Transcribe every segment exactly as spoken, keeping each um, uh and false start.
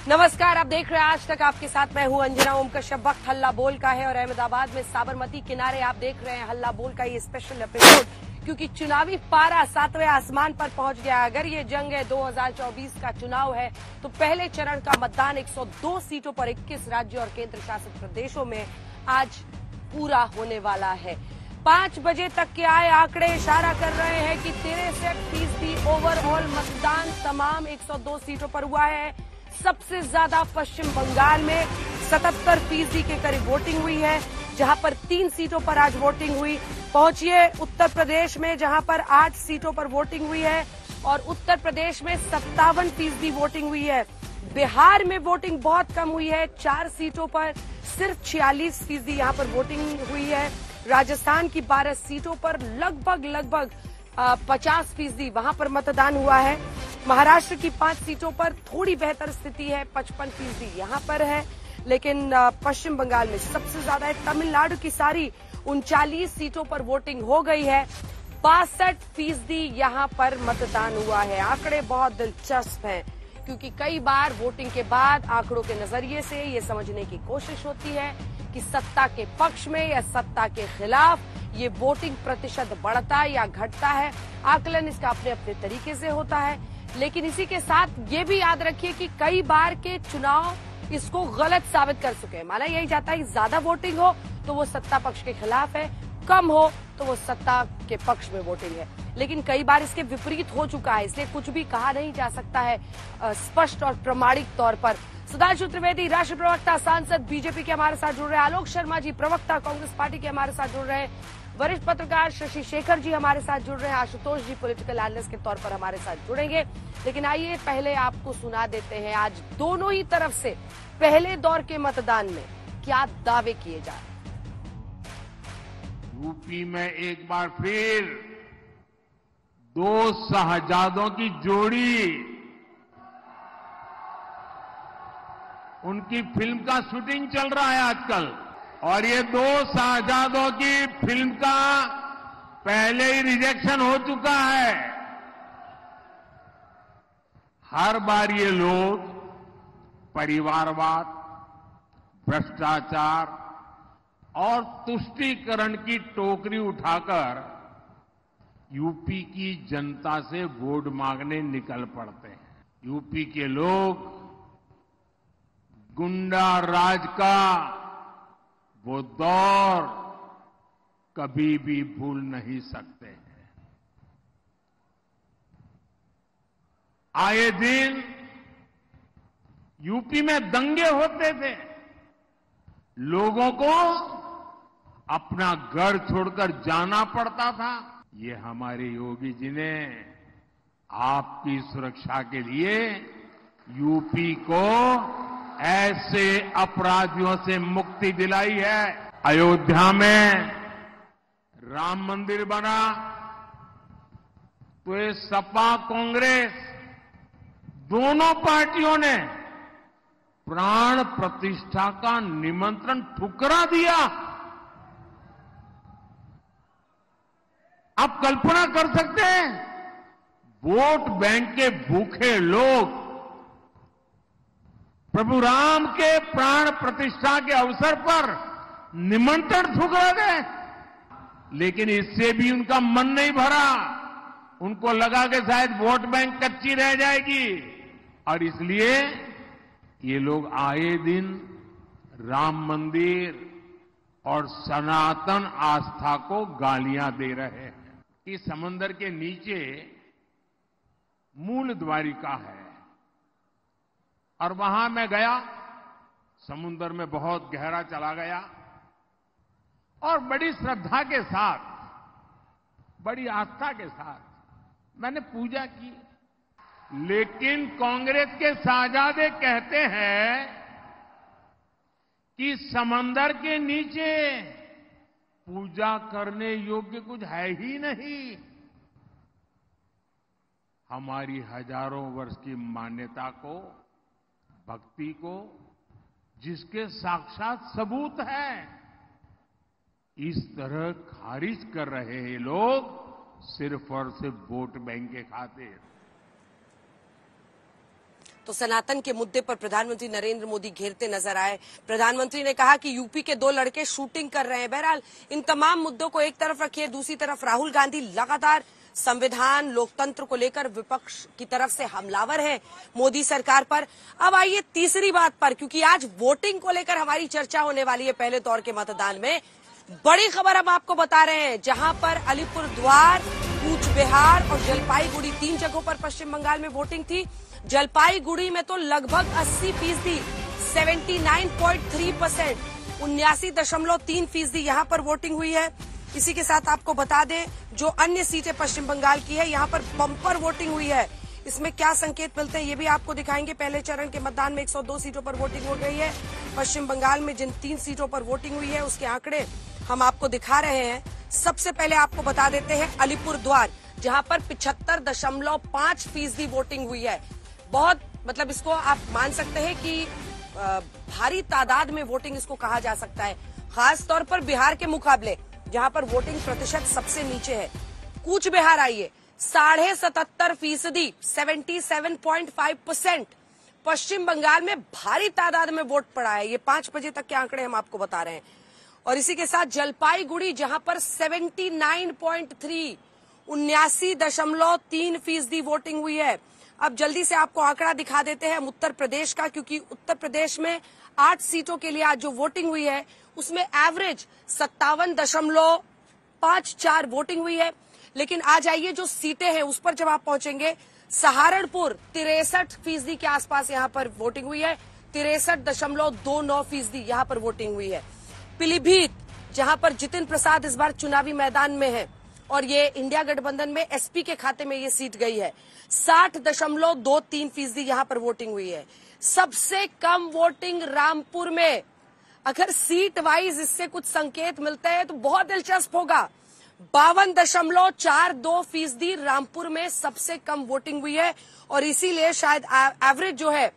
नमस्कार, आप देख रहे हैं आज तक। आपके साथ मैं हूं अंजना ओम कश्यप। वक्त हल्ला बोल का है और अहमदाबाद में साबरमती किनारे आप देख रहे हैं हल्ला बोल का ये स्पेशल एपिसोड, क्योंकि चुनावी पारा सातवें आसमान पर पहुंच गया। अगर ये जंग है दो हज़ार चौबीस का चुनाव है तो पहले चरण का मतदान एक सौ दो सीटों पर इक्कीस राज्यों और केंद्र शासित प्रदेशों में आज पूरा होने वाला है। पांच बजे तक के आए आंकड़े इशारा कर रहे हैं कि तिरसठ फीसदी ओवरऑल मतदान तमाम एक सौ दो सीटों पर हुआ है। सबसे ज्यादा पश्चिम बंगाल में सतहत्तर फीसदी के करीब वोटिंग हुई है, जहां पर तीन सीटों पर आज वोटिंग हुई। पहुंचिए उत्तर प्रदेश में, जहां पर आठ सीटों पर वोटिंग हुई है और उत्तर प्रदेश में सत्तावन फीसदी वोटिंग हुई है। बिहार में वोटिंग बहुत कम हुई है, चार सीटों पर सिर्फ छियालीस फीसदी यहां पर वोटिंग हुई है। राजस्थान की बारह सीटों पर लगभग लगभग पचास फीसदी वहां पर मतदान हुआ है। महाराष्ट्र की पांच सीटों पर थोड़ी बेहतर स्थिति है, पचपन फीसदी यहां पर है, लेकिन पश्चिम बंगाल में सबसे ज्यादा है। तमिलनाडु की सारी उनचालीस सीटों पर वोटिंग हो गई है, बासठ फीसदी यहां पर मतदान हुआ है। आंकड़े बहुत दिलचस्प हैं, क्योंकि कई बार वोटिंग के बाद आंकड़ों के नजरिए से ये समझने की कोशिश होती है कि सत्ता के पक्ष में या सत्ता के खिलाफ ये वोटिंग प्रतिशत बढ़ता या घटता है। आकलन इसका अपने अपने तरीके से होता है, लेकिन इसी के साथ ये भी याद रखिए कि कई बार के चुनाव इसको गलत साबित कर चुके हैं। माना यही जाता है कि ज्यादा वोटिंग हो तो वो सत्ता पक्ष के खिलाफ है, कम हो तो वो सत्ता के पक्ष में वोटिंग है, लेकिन कई बार इसके विपरीत हो चुका है, इसलिए कुछ भी कहा नहीं जा सकता है स्पष्ट और प्रमाणिक तौर पर। सुधांशु त्रिवेदी राष्ट्रीय प्रवक्ता सांसद बीजेपी के हमारे साथ जुड़ रहे हैं, आलोक शर्मा जी प्रवक्ता कांग्रेस पार्टी के हमारे साथ जुड़ रहे हैं, वरिष्ठ पत्रकार शशि शेखर जी हमारे साथ जुड़ रहे हैं, आशुतोष जी पॉलिटिकल एनालिस्ट के तौर पर हमारे साथ जुड़ेंगे। लेकिन आइए पहले आपको सुना देते हैं आज दोनों ही तरफ से पहले दौर के मतदान में क्या दावे किए जा रहे हैं। यूपी में एक बार फिर दो शहजादों की जोड़ी, उनकी फिल्म का शूटिंग चल रहा है आजकल, और ये दो शहजादों की फिल्म का पहले ही रिजेक्शन हो चुका है। हर बार ये लोग परिवारवाद, भ्रष्टाचार और तुष्टीकरण की टोकरी उठाकर यूपी की जनता से वोट मांगने निकल पड़ते हैं। यूपी के लोग गुंडा राज का वो दौर कभी भी भूल नहीं सकते हैं। आए दिन यूपी में दंगे होते थे, लोगों को अपना घर छोड़कर जाना पड़ता था। ये हमारे योगी जी ने आपकी सुरक्षा के लिए यूपी को ऐसे अपराधियों से मुक्ति दिलाई है। अयोध्या में राम मंदिर बना तो ये सपा कांग्रेस दोनों पार्टियों ने प्राण प्रतिष्ठा का निमंत्रण ठुकरा दिया। आप कल्पना कर सकते हैं, वोट बैंक के भूखे लोग प्रभु राम के प्राण प्रतिष्ठा के अवसर पर निमंत्रण ठुकरा गए, लेकिन इससे भी उनका मन नहीं भरा। उनको लगा कि शायद वोट बैंक कच्ची रह जाएगी, और इसलिए ये लोग आए दिन राम मंदिर और सनातन आस्था को गालियां दे रहे हैं। इस समंदर के नीचे मूल द्वारिका है, और वहां मैं गया, समुद्र में बहुत गहरा चला गया और बड़ी श्रद्धा के साथ, बड़ी आस्था के साथ मैंने पूजा की। लेकिन कांग्रेस के शहजादे कहते हैं कि समंदर के नीचे पूजा करने योग्य कुछ है ही नहीं। हमारी हजारों वर्ष की मान्यता को, भक्ति को, जिसके साक्षात सबूत है, इस तरह खारिज कर रहे हैं लोग सिर्फ और सिर्फ वोट बैंक के खातिर। तो सनातन के मुद्दे पर प्रधानमंत्री नरेंद्र मोदी घेरते नजर आए। प्रधानमंत्री ने कहा कि यूपी के दो लड़के शूटिंग कर रहे हैं। बहरहाल इन तमाम मुद्दों को एक तरफ रखिए, दूसरी तरफ राहुल गांधी लगातार संविधान लोकतंत्र को लेकर विपक्ष की तरफ से हमलावर है मोदी सरकार पर। अब आइए तीसरी बात पर, क्योंकि आज वोटिंग को लेकर हमारी चर्चा होने वाली है। पहले दौर के मतदान में बड़ी खबर अब आपको बता रहे हैं, जहां पर अलीपुरद्वार, कूच बिहार और जलपाईगुड़ी तीन जगहों पर पश्चिम बंगाल में वोटिंग थी। जलपाईगुड़ी में तो लगभग अस्सी फीसदी seventy nine point three percent उन्यासी दशमलव तीन फीसदी यहाँ पर वोटिंग हुई है। इसी के साथ आपको बता दें, जो अन्य सीटें पश्चिम बंगाल की है, यहाँ पर बम्पर वोटिंग हुई है। इसमें क्या संकेत मिलते हैं ये भी आपको दिखाएंगे। पहले चरण के मतदान में एक सौ दो सीटों पर वोटिंग हो गई है। पश्चिम बंगाल में जिन तीन सीटों पर वोटिंग हुई है उसके आंकड़े हम आपको दिखा रहे हैं। सबसे पहले आपको बता देते हैं अलीपुरद्वार, जहां पर पिछहत्तर दशमलव पांच फीसदी वोटिंग हुई है। बहुत मतलब इसको आप मान सकते हैं कि भारी तादाद में वोटिंग इसको कहा जा सकता है, खास तौर पर बिहार के मुकाबले जहां पर वोटिंग प्रतिशत सबसे नीचे है। कूच बिहार आइए, साढ़े सतहत्तर फीसदी seventy seven point five percent Paschim Bangal में भारी तादाद में वोट पड़ा है। ये पांच बजे तक के आंकड़े हम आपको बता रहे हैं। और इसी के साथ जलपाईगुड़ी, जहां पर सेवेंटी नाइन पॉइंट थ्री उन्यासी दशमलव तीन फीसदी वोटिंग हुई है। अब जल्दी से आपको आंकड़ा दिखा देते हैं उत्तर प्रदेश का, क्योंकि उत्तर प्रदेश में आठ सीटों के लिए आज जो वोटिंग हुई है उसमें एवरेज सत्तावन दशमलव पांच चार वोटिंग हुई है। लेकिन आज आइए जो सीटें हैं उस पर जब आप पहुंचेंगे, सहारनपुर तिरसठ फीसदी के आसपास यहाँ पर वोटिंग हुई है, तिरसठ दशमलव दो नौ फीसदी यहाँ पर वोटिंग हुई है। पीलीभीत, जहां पर जितिन प्रसाद इस बार चुनावी मैदान में है और ये इंडिया गठबंधन में एसपी के खाते में ये सीट गई है, साठ दशमलव दो तीन फीसदी यहाँ पर वोटिंग हुई है। सबसे कम वोटिंग रामपुर में। अगर सीट वाइज इससे कुछ संकेत मिलते हैं तो बहुत दिलचस्प होगा। बावन दशमलव चार दो फीसदी रामपुर में सबसे कम वोटिंग हुई है और इसीलिए शायद एवरेज जो है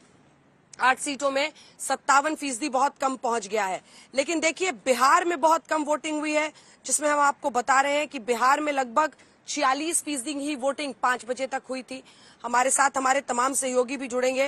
आठ सीटों में सत्तावन फीसदी बहुत कम पहुंच गया है। लेकिन देखिए बिहार में बहुत कम वोटिंग हुई है, जिसमें हम आपको बता रहे हैं कि बिहार में लगभग छियालीस फीसदी ही वोटिंग पांच बजे तक हुई थी। हमारे साथ हमारे तमाम सहयोगी भी जुड़ेंगे,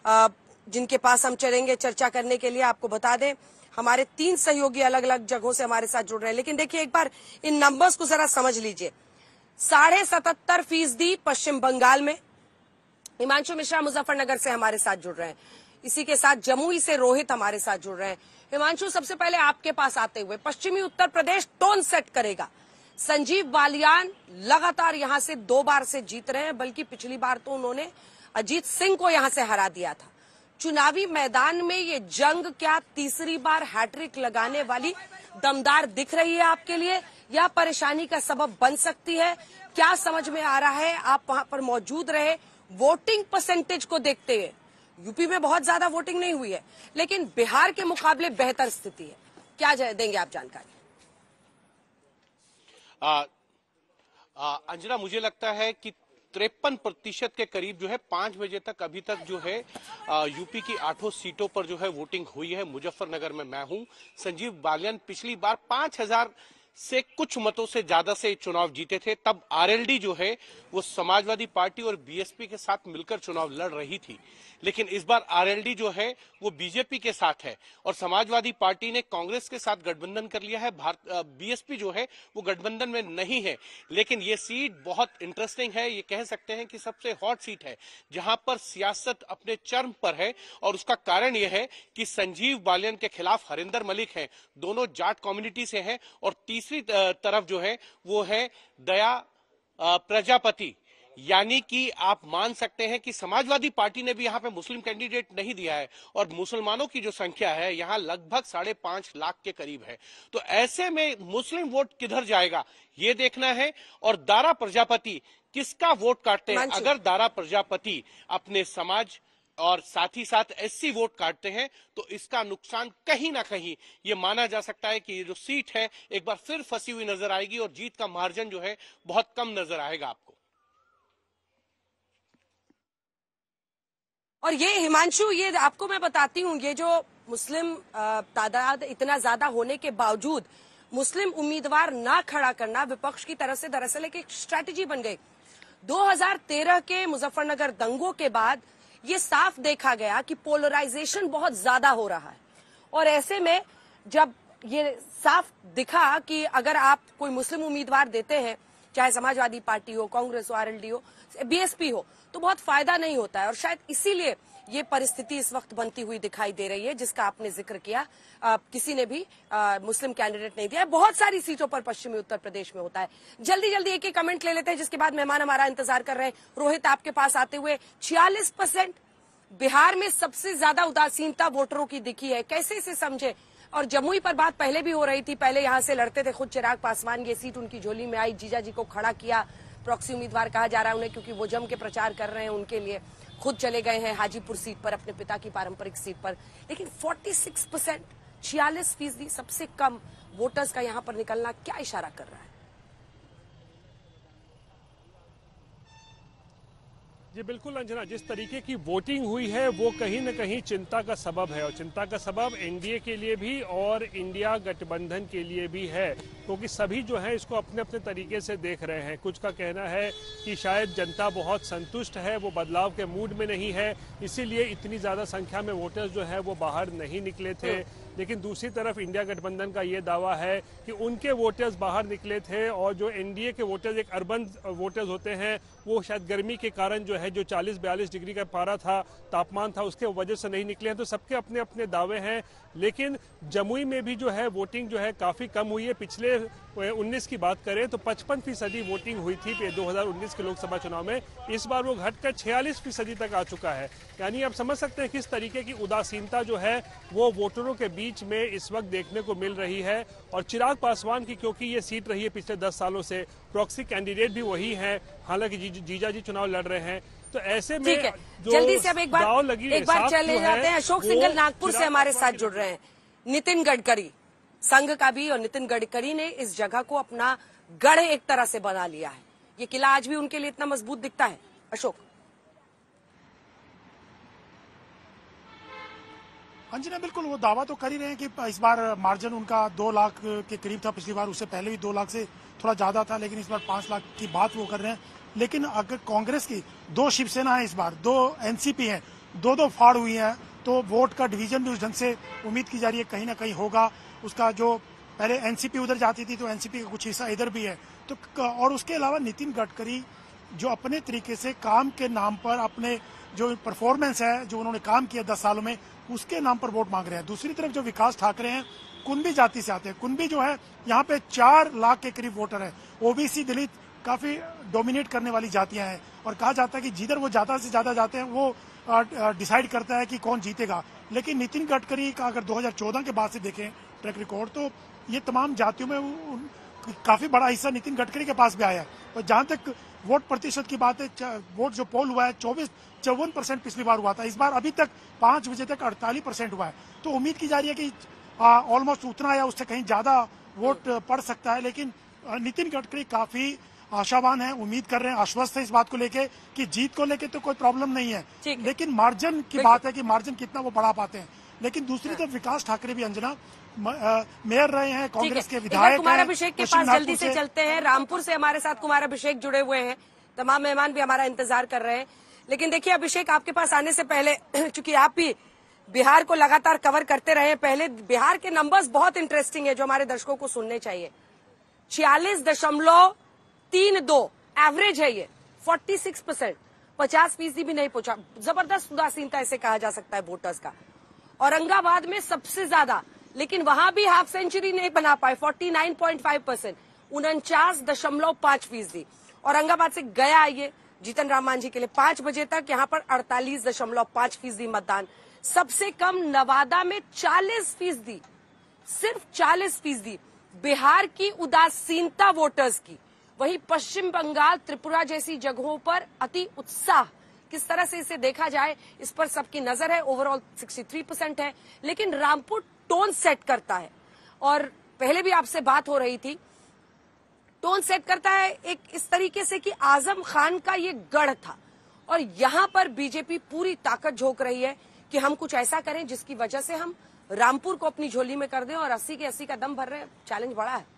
जिनके पास हम चलेंगे चर्चा करने के लिए। आपको बता दें हमारे तीन सहयोगी अलग अलग जगहों से हमारे साथ जुड़ रहे हैं। लेकिन देखिए एक बार इन नंबर्स को जरा समझ लीजिए। साढ़े सतहत्तर फीसदी पश्चिम बंगाल में। हिमांशु मिश्रा मुजफ्फरनगर से हमारे साथ जुड़ रहे हैं। इसी के साथ जमुई से रोहित हमारे साथ जुड़ रहे हैं। हिमांशु, सबसे पहले आपके पास आते हुए, पश्चिमी उत्तर प्रदेश टोन सेट करेगा। संजीव बालियान लगातार यहां से दो बार से जीत रहे हैं, बल्कि पिछली बार तो उन्होंने अजीत सिंह को यहां से हरा दिया था। चुनावी मैदान में ये जंग क्या तीसरी बार हैट्रिक लगाने वाली दमदार दिख रही है आपके लिए, या परेशानी का सबब बन सकती है? क्या समझ में आ रहा है? आप वहां पर मौजूद रहे। वोटिंग परसेंटेज को देखते हुए यूपी में बहुत ज्यादा वोटिंग नहीं हुई है, लेकिन बिहार के मुकाबले बेहतर स्थिति है। क्या देंगे आप जानकारी? आ, आ, अंजना, मुझे लगता है कि तिरपन प्रतिशत के करीब जो है पांच बजे तक अभी तक जो है आ, यूपी की आठों सीटों पर जो है वोटिंग हुई है। मुजफ्फरनगर में मैं हूं। संजीव बालियान पिछली बार पांच हजार से कुछ मतों से ज्यादा से चुनाव जीते थे। तब आरएलडी जो है वो समाजवादी पार्टी और बीएसपी के साथ मिलकर चुनाव लड़ रही थी, लेकिन इस बार आरएलडी जो है वो बीजेपी के साथ है और समाजवादी पार्टी ने कांग्रेस के साथ गठबंधन कर लिया है। भारत बीएसपी जो है वो गठबंधन में नहीं है। लेकिन ये सीट बहुत इंटरेस्टिंग है। ये कह सकते हैं कि सबसे हॉट सीट है, जहां पर सियासत अपने चरम पर है। और उसका कारण यह है कि संजीव बालियान के खिलाफ हरिंदर मलिक हैं, दोनों जाट कम्युनिटी से हैं। और तीसरी तरफ जो है वो है दया प्रजापति, यानी कि आप मान सकते हैं कि समाजवादी पार्टी ने भी यहां पे मुस्लिम कैंडिडेट नहीं दिया है और मुसलमानों की जो संख्या है यहां लगभग साढ़े पांच लाख के करीब है। तो ऐसे में मुस्लिम वोट किधर जाएगा ये देखना है। और दारा प्रजापति किसका वोट काटते हैं? अगर दारा प्रजापति अपने समाज और साथ ही साथ एससी वोट काटते हैं तो इसका नुकसान कहीं ना कहीं ये माना जा सकता है कि ये जो सीट है एक बार फिर फंसी हुई नजर आएगी और जीत का मार्जिन जो है बहुत कम नजर आएगा आपको। और ये हिमांशु, ये आपको मैं बताती हूँ, ये जो मुस्लिम तादाद इतना ज्यादा होने के बावजूद मुस्लिम उम्मीदवार ना खड़ा करना विपक्ष की तरफ से दरअसल एक स्ट्रैटेजी बन गई। दो हज़ार तेरह के मुजफ्फरनगर दंगों के बाद ये साफ देखा गया कि पोलराइजेशन बहुत ज्यादा हो रहा है। और ऐसे में जब ये साफ दिखा कि अगर आप कोई मुस्लिम उम्मीदवार देते हैं, चाहे समाजवादी पार्टी हो, कांग्रेस हो, आरएलडी हो, बीएसपी हो, तो बहुत फायदा नहीं होता है। और शायद इसीलिए ये परिस्थिति इस वक्त बनती हुई दिखाई दे रही है, जिसका आपने जिक्र किया। आ, किसी ने भी आ, मुस्लिम कैंडिडेट नहीं दिया है। बहुत सारी सीटों पर पश्चिमी उत्तर प्रदेश में होता है। जल्दी जल्दी एक एक कमेंट ले लेते हैं, जिसके बाद मेहमान हमारा इंतजार कर रहे हैं। रोहित, आपके पास आते हुए छियालीस परसेंट बिहार में सबसे ज्यादा उदासीनता वोटरों की दिखी है, कैसे इसे समझे? और जमुई पर बात पहले भी हो रही थी, पहले यहां से लड़ते थे खुद चिराग पासवान, ये सीट उनकी झोली में आई, जीजा जी को खड़ा किया, प्रॉक्सी उम्मीदवार कहा जा रहा है उन्हें, क्योंकि वो जम के प्रचार कर रहे हैं उनके लिए। खुद चले गए हैं हाजीपुर सीट पर, अपने पिता की पारंपरिक सीट पर। लेकिन छियालीस परसेंट, छियालीस फीसदी सबसे कम वोटर्स का यहां पर निकलना क्या इशारा कर रहा है? जी बिल्कुल अंजना, जिस तरीके की वोटिंग हुई है वो कहीं न कहीं चिंता का सबब है, और चिंता का सबब एनडीए के लिए भी और इंडिया गठबंधन के लिए भी है, क्योंकि सभी जो है इसको अपने अपने तरीके से देख रहे हैं। कुछ का कहना है कि शायद जनता बहुत संतुष्ट है, वो बदलाव के मूड में नहीं है, इसीलिए इतनी ज़्यादा संख्या में वोटर्स जो है वो बाहर नहीं निकले थे। लेकिन दूसरी तरफ इंडिया गठबंधन का ये दावा है कि उनके वोटर्स बाहर निकले थे, और जो एनडीए के वोटर्स एक अर्बन वोटर्स होते हैं, वो शायद गर्मी के कारण जो है जो चालीस बयालीस डिग्री का पारा था, तापमान था, उसके वजह से नहीं निकले हैं। तो सबके अपने अपने दावे हैं। लेकिन जमुई में भी जो है वोटिंग जो है काफ़ी कम हुई है। पिछले उन्नीस की बात करें तो पचपन फीसदी वोटिंग हुई थी दो हज़ार उन्नीस के लोकसभा चुनाव में, इस बार वो घटकर छियालीस फीसदी तक आ चुका है। यानी आप समझ सकते हैं किस तरीके की उदासीनता जो है वो वोटरों के बीच में इस वक्त देखने को मिल रही है। और चिराग पासवान की, क्योंकि ये सीट रही है पिछले दस सालों से, प्रॉक्सी कैंडिडेट भी वही है, हालांकि जी, जीजा जी चुनाव लड़ रहे हैं, तो ऐसे में ठीक है, जल्दी से अब एक बार लगी एक बार चले जाते हैं। अशोक सिंघल नागपुर से हमारे साथ जुड़ रहे हैं। नितिन गडकरी संघ का भी, और नितिन गडकरी ने इस जगह को अपना गढ़ एक तरह से बना लिया है। ये किला आज भी उनके लिए इतना मजबूत दिखता है? अशोक। अंजना, बिल्कुल वो दावा तो कर ही रहे हैं कि इस बार मार्जिन उनका दो लाख के करीब था, पिछली बार उससे पहले भी दो लाख से थोड़ा ज्यादा था, लेकिन इस बार पांच लाख की बात वो कर रहे हैं। लेकिन अगर कांग्रेस की दो शिवसेना है इस बार, दो एनसीपी है, दो दो फाड़ हुई है, तो वोट का डिवीजन भी उस ढंग से उम्मीद की जा रही है कहीं ना कहीं होगा। उसका जो पहले एनसीपी उधर जाती थी तो एनसीपी का कुछ हिस्सा इधर भी है। तो और उसके अलावा नितिन गडकरी जो अपने तरीके से काम के नाम पर, अपने जो परफॉर्मेंस है, जो उन्होंने काम किया दस सालों में, उसके नाम पर वोट मांग रहे हैं। दूसरी तरफ जो विकास ठाकरे हैं, कुंभी जाति से आते हैं। कुंभी जो है यहाँ पे चार लाख के करीब वोटर है। ओबीसी, दलित काफी डोमिनेट करने वाली जातियां हैं, और कहा जाता है कि जिधर वो ज्यादा से ज्यादा जाते हैं वो डिसाइड करता है कि कौन जीतेगा। लेकिन नितिन गडकरी का अगर दो हज़ार चौदह के बाद से देखें ट्रैक रिकॉर्ड, तो ये तमाम जातियों में काफी बड़ा हिस्सा नितिन गडकरी के पास भी आया है। और जहां तक वोट प्रतिशत की बात है, वोट जो पोल हुआ है चौबीस चौवन परसेंट पिछली बार हुआ था, इस बार अभी तक पांच बजे तक अड़तालीस परसेंट हुआ है। तो उम्मीद की जा रही है कि ऑलमोस्ट उतना या उससे कहीं ज्यादा वोट पड़ सकता है। लेकिन नितिन गडकरी काफी आशावान है, उम्मीद कर रहे हैं, आश्वस्त है इस बात को लेके कि जीत को लेके तो कोई प्रॉब्लम नहीं है। लेकिन मार्जिन की बात है कि मार्जिन कितना वो बढ़ा पाते हैं। लेकिन दूसरी तरफ विकास ठाकरे भी अंजना मेयर रहे हैं, कांग्रेस के विधायक हैं। कुमार अभिषेक के पास जल्दी से चलते हैं। रामपुर से हमारे साथ कुमार अभिषेक जुड़े हुए हैं, तमाम मेहमान भी हमारा इंतजार कर रहे हैं। लेकिन देखिए अभिषेक, आपके पास आने से पहले, चूंकि आप भी बिहार को लगातार कवर करते रहे, पहले बिहार के नंबर्स बहुत इंटरेस्टिंग है जो हमारे दर्शकों को सुनने चाहिए। छियालीस दशमलव तीन दो एवरेज है ये, छियालीस परसेंट, पचास फीसदी भी नहीं पहुंचा। जबरदस्त उदासीनता ऐसे कहा जा सकता है वोटर्स का। औरंगाबाद में सबसे ज्यादा, लेकिन वहां भी हाफ सेंचुरी नहीं बना पाए, उनचास पॉइंट पाँच परसेंट, उनचास दशमलव पांच फीसदी। औरंगाबाद से गया ये जीतन राम मांझी के लिए पांच बजे तक, यहाँ पर अड़तालीस दशमलव पांच फीसदी मतदान। सबसे कम नवादा में चालीस फीसदी, सिर्फ चालीस फीसदी बिहार की उदासीनता वोटर्स की। वहीं पश्चिम बंगाल, त्रिपुरा जैसी जगहों पर अति उत्साह। किस तरह से इसे देखा जाए इस पर सबकी नजर है। ओवरऑल तिरसठ परसेंट है, लेकिन रामपुर टोन सेट करता है। और पहले भी आपसे बात हो रही थी, टोन सेट करता है एक इस तरीके से कि आजम खान का ये गढ़ था, और यहां पर बीजेपी पूरी ताकत झोंक रही है कि हम कुछ ऐसा करें जिसकी वजह से हम रामपुर को अपनी झोली में कर दें, और अस्सी के अस्सी का दम भर रहे हैं। चैलेंज बड़ा है।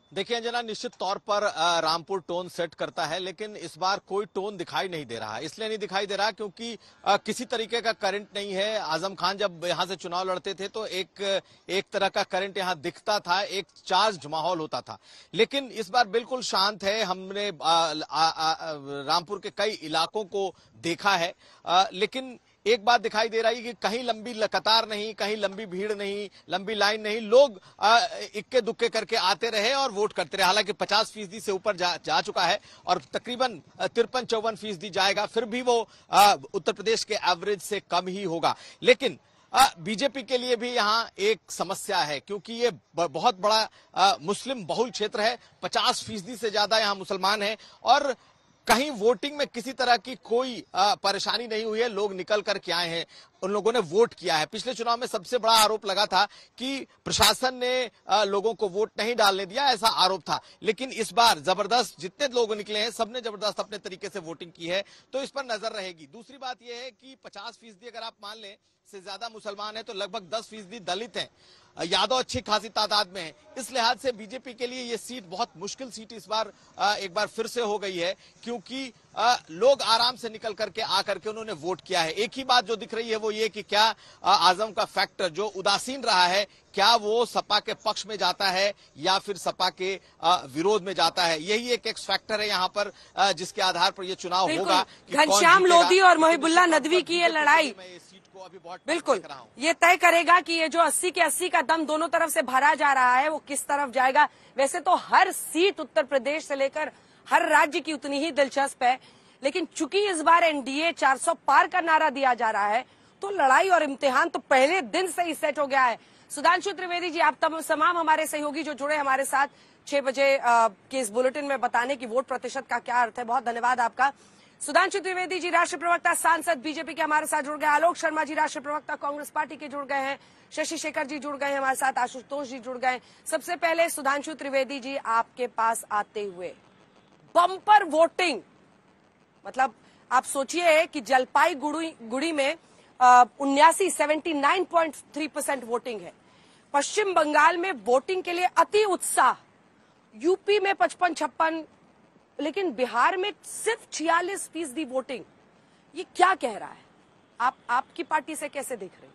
देखिए अंजना, निश्चित तौर पर अ, रामपुर टोन सेट करता है, लेकिन इस बार कोई टोन दिखाई नहीं दे रहा है। इसलिए नहीं दिखाई दे रहा क्योंकि अ, किसी तरीके का करंट नहीं है। आजम खान जब यहां से चुनाव लड़ते थे तो एक एक तरह का करंट यहां दिखता था, एक चार्ज माहौल होता था। लेकिन इस बार बिल्कुल शांत है। हमने आ, आ, आ, रामपुर के कई इलाकों को देखा है, आ, लेकिन एक बात दिखाई दे रही है कि कहीं लंबी कतार नहीं, कहीं लंबी भीड़ नहीं, लंबी लाइन नहीं। लोग इक्के दुक्के करके आते रहे और वोट करते रहे। हालांकि पचास फीसदी से ऊपर जा, जा चुका है और तकरीबन तिरपन चौवन फीसदी जाएगा, फिर भी वो आ, उत्तर प्रदेश के एवरेज से कम ही होगा। लेकिन बीजेपी के लिए भी यहां एक समस्या है, क्योंकि ये बहुत बड़ा आ, मुस्लिम बहुल क्षेत्र है। पचास फीसदी से ज्यादा यहां मुसलमान हैं और कहीं वोटिंग में किसी तरह की कोई आ, परेशानी नहीं हुई है। लोग निकल करके आए हैं, उन लोगों ने वोट किया है। पिछले चुनाव में सबसे बड़ा आरोप लगा था कि प्रशासन ने आ, लोगों को वोट नहीं डालने दिया, ऐसा आरोप था। लेकिन इस बार जबरदस्त जितने लोग निकले हैं, सबने जबरदस्त अपने तरीके से वोटिंग की है, तो इस पर नजर रहेगी। दूसरी बात यह है कि पचास फीसदी अगर आप मान लें से ज्यादा मुसलमान है तो लगभग दस फीसदी दलित हैं, यादव अच्छी खासी तादाद में है। इस लिहाज से बीजेपी के लिए ये सीट बहुत मुश्किल सीट इस बार एक बार फिर से हो गई है, क्योंकि लोग आराम से निकल करके आकर के उन्होंने वोट किया है। एक ही बात जो दिख रही है वो ये कि क्या आजम का फैक्टर जो उदासीन रहा है, क्या वो सपा के पक्ष में जाता है या फिर सपा के विरोध में जाता है। यही एक एक्स फैक्टर है यहाँ पर, जिसके आधार पर यह चुनाव होगा। घनश्याम लोधी और मोहिबुल्लाह नदवी की ये लड़ाई बिल्कुल ये तय करेगा कि ये जो अस्सी के अस्सी का दम दोनों तरफ से भरा जा रहा है वो किस तरफ जाएगा। वैसे तो हर सीट उत्तर प्रदेश से लेकर हर राज्य की उतनी ही दिलचस्प है, लेकिन चूंकि इस बार एनडीए चार सौ पार का नारा दिया जा रहा है तो लड़ाई और इम्तिहान तो पहले दिन से ही सेट हो गया है। सुधांशु त्रिवेदी जी, आप तमाम हमारे सहयोगी जो जुड़े हमारे साथ छह बजे के इस बुलेटिन में बताने की वोट प्रतिशत का क्या अर्थ है, बहुत धन्यवाद आपका। सुधांशु त्रिवेदी जी राष्ट्रीय प्रवक्ता सांसद बीजेपी के हमारे साथ जुड़ गए, आलोक शर्मा जी राष्ट्रीय प्रवक्ता कांग्रेस पार्टी के जुड़ गए हैं, शशि शेखर जी जुड़ गए हैं हमारे साथ, आशुतोष जी जुड़ गए। सबसे पहले सुधांशु त्रिवेदी जी आपके पास आते हुए, बम्पर वोटिंग, मतलब आप सोचिए कि जलपाईगुड़ी गुड़ी में उन्यासी seventy nine point three percent voting है, पश्चिम बंगाल में वोटिंग के लिए अति उत्साह, यूपी में पचपन छप्पन, लेकिन बिहार में सिर्फ छियालीस फीसदी वोटिंग। ये क्या कह रहा है? आप आपकी पार्टी से कैसे देख रहे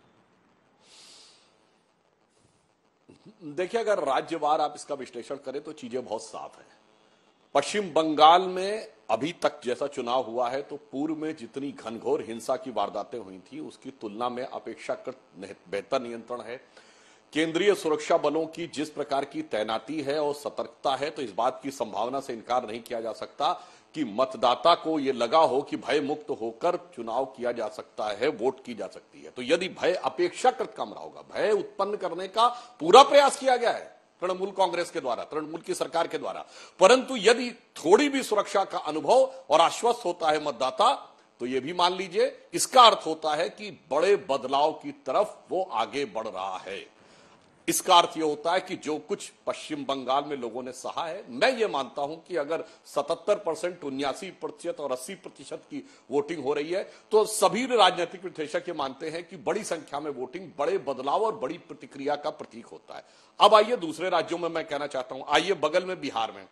हैं? देखिए, अगर राज्यवार आप इसका विश्लेषण करें तो चीजें बहुत साफ हैं। पश्चिम बंगाल में अभी तक जैसा चुनाव हुआ है तो पूर्व में जितनी घनघोर हिंसा की वारदातें हुई थी उसकी तुलना में अपेक्षाकृत बेहतर नियंत्रण है। केंद्रीय सुरक्षा बलों की जिस प्रकार की तैनाती है और सतर्कता है, तो इस बात की संभावना से इनकार नहीं किया जा सकता कि मतदाता को यह लगा हो कि भय मुक्त होकर चुनाव किया जा सकता है, वोट की जा सकती है। तो यदि भय अपेक्षाकृत कम रहा होगा, भय उत्पन्न करने का पूरा प्रयास किया गया है तृणमूल कांग्रेस के द्वारा, तृणमूल की सरकार के द्वारा, परंतु यदि थोड़ी भी सुरक्षा का अनुभव और आश्वस्त होता है मतदाता, तो यह भी मान लीजिए इसका अर्थ होता है कि बड़े बदलाव की तरफ वो आगे बढ़ रहा है। इसका अर्थ यह होता है कि जो कुछ पश्चिम बंगाल में लोगों ने सहा है, मैं ये मानता हूं कि अगर सतहत्तर परसेंट उन्यासी प्रतिशत और अस्सी प्रतिशत की वोटिंग हो रही है तो सभी राजनीतिक विश्लेषक ये मानते हैं कि बड़ी संख्या में वोटिंग बड़े बदलाव और बड़ी प्रतिक्रिया का प्रतीक होता है। अब आइए दूसरे राज्यों में मैं कहना चाहता हूं, आइए बगल में बिहार में